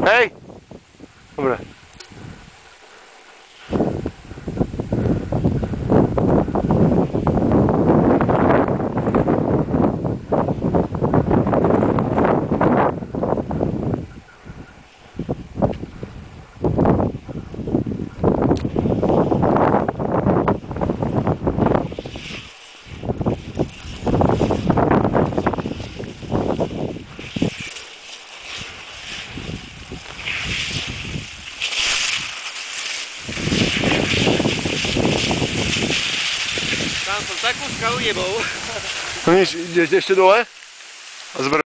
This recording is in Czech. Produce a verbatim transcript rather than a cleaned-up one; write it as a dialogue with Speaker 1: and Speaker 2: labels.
Speaker 1: Hej! Dobre.
Speaker 2: Tam som takú skalu jebol.
Speaker 1: No nič, ideš ešte dole? A zber